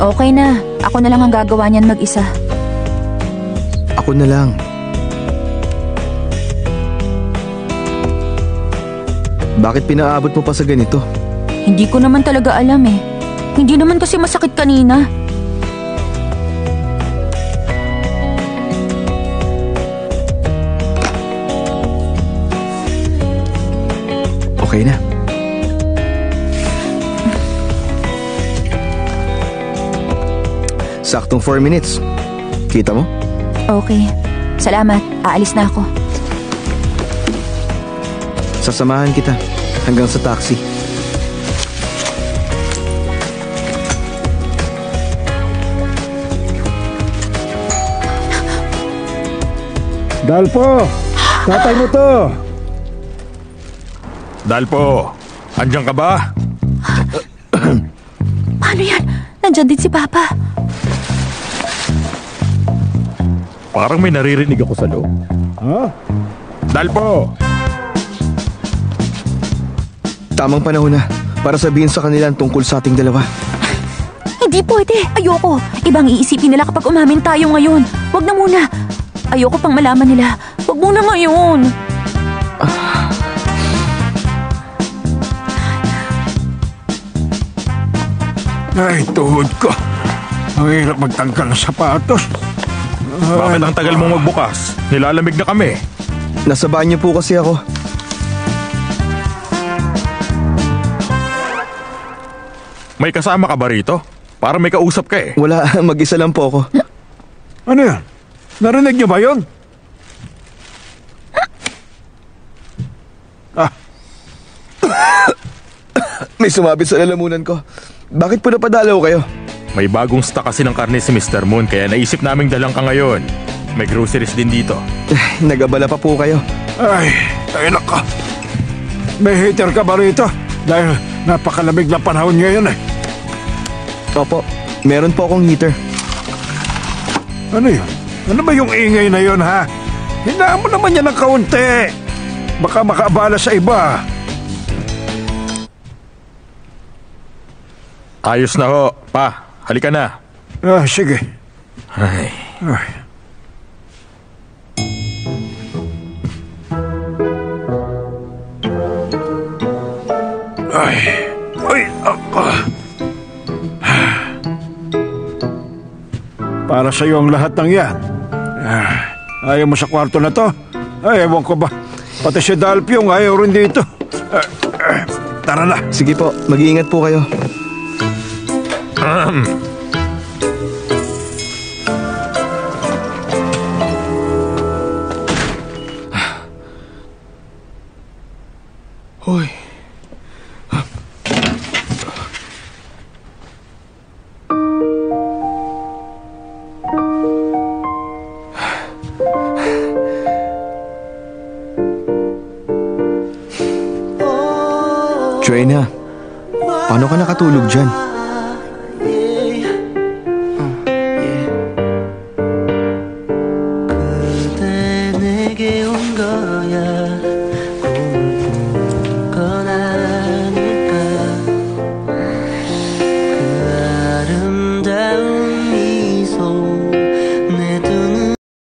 Okay na. Ako na lang ang gagawa niyan mag-isa. Ako na lang. Bakit pinaabot mo pa sa ganito? Hindi ko naman talaga alam eh. Hindi naman kasi masakit kanina. Okay na. Saktong 4 minutes. Kita mo? Okay. Salamat. Aalis na ako. Sasamahan kita hanggang sa taxi. Dalpo! Tatay mo to! Dalpo, andyan ka ba? Paano yan? Nandyan din si Papa. Parang may naririnig ako sa loob. Ha? Dalpo! Tamang panahon na para sabihin sa kanila ang tungkol sa ating dalawa. Hindi pwede. Ayoko. Ibang iisipin nila kapag umamin tayo ngayon. Wag na muna. Ayoko pang malaman nila. Wag muna ngayon. Ay, tuhod ko. Ang hirap magtanggal ng sapatos. Bakit ang tagal mong magbukas? Nilalamig na kami. Nasa banyo po kasi ako. May kasama ka ba rito? Para may kausap ka eh. Wala, mag-isa lang po ako. Ano yan? Narinig niyo ba yun? May sumabit sa lalamunan ko. Bakit po napadalaw kayo? May bagong stock kasi ng karne si Mr. Moon kaya naisip naming dalang ka ngayon. May groceries din dito. Nagabala pa po kayo. Ay nako. May heater ka ba rito? Dahil napakalamig na panahon ngayon eh. Opo, meron po akong heater. Ano yun? Ano ba yung ingay na yun ha? Hinaan mo naman yan ng kaunti. Baka makaabala sa iba. Ayos na ho. Pa, halika na. Sige. Ay. Para sa iyo ang lahat ng yan. Ayaw mo sa kwarto na to? Ay, ewan ko ba. Pati si Dalpyong ayaw rin dito. Tara na. Sige po, mag-iingat po kayo. Hoy. Joanna, paano ka nakatulog dyan? 그대 내게 온 거야